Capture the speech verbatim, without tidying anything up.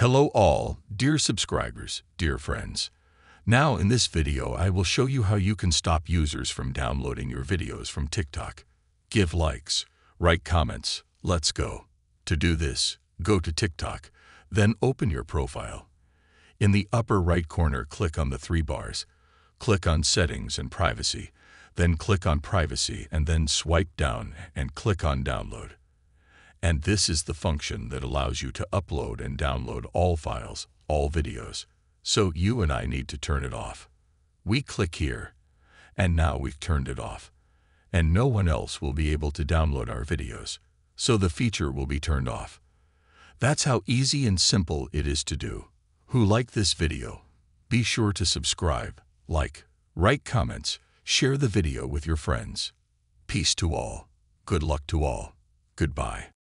Hello all, dear subscribers, dear friends. Now in this video I will show you how you can stop users from downloading your videos from TikTok. Give likes, write comments, let's go. To do this, go to TikTok, then open your profile. In the upper right corner, click on the three bars. Click on Settings and Privacy, then click on Privacy and then swipe down and click on Download. And this is the function that allows you to upload and download all files, all videos. So you and I need to turn it off. We click here, and now we've turned it off. And no one else will be able to download our videos, so the feature will be turned off. That's how easy and simple it is to do. Who like this video? Be sure to subscribe, like, write comments, share the video with your friends. Peace to all. Good luck to all. Goodbye.